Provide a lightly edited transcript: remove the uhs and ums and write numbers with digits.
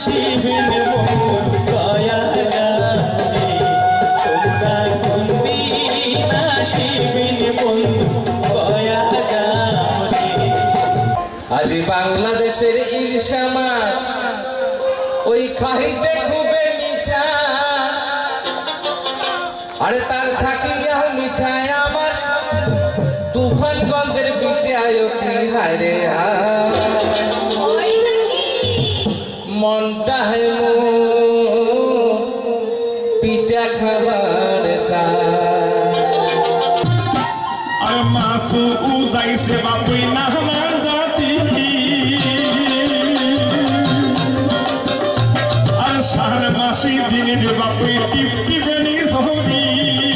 শিবিন বন্ধু কয়া গানে তোমরা বন্দি না শিবিন বন্ধু কয়া গানে। আজ বাংলাদেশের ইলশা মাছ ওই খাইতে খুবই মিঠা, আরে তার থাকিয়া মিঠাই আমার তুফানগঞ্জের পিঠায় কি হায় মনটা হে পিঠা খাবার আর মাসু যাইছে বাপুই না আমার জাতি আর সার মাসি দিনের বাপুই টিপ টিপেনি সহরি